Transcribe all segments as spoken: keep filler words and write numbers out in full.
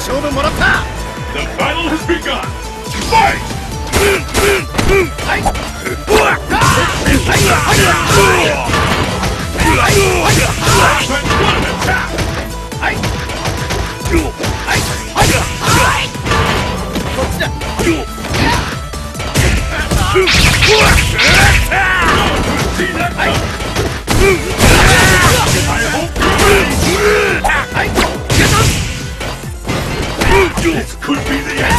勝負もらった。 The battle has begun! Fight! This could be the end!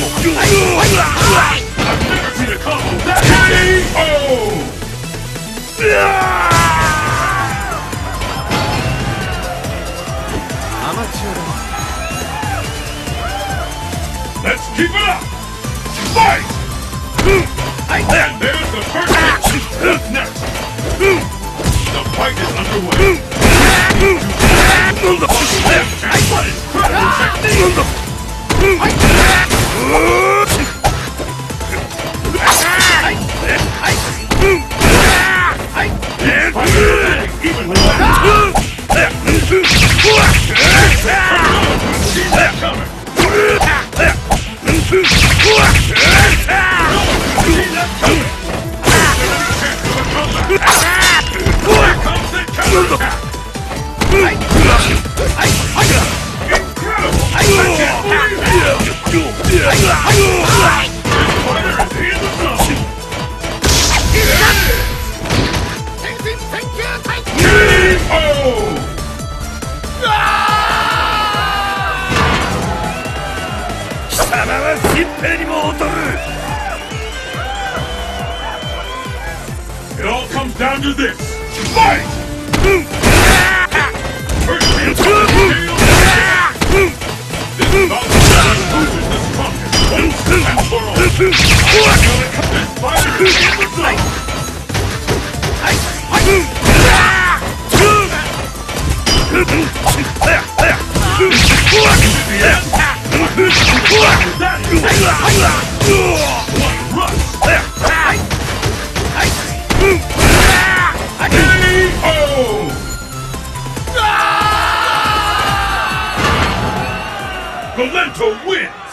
I've never seen a combo that K O! Let's keep it up! Fight! And there's the first hit! What's next? The fight is underway! What incredible technique! Even see that coming! Here comes the counter! Incredible! I can't believe it! This fighter is in the zone! K O! It all comes down to this. Fight! First man to the tail. This bout loses the strongest. Once and for all. This fighter is in the zone. Valento wins!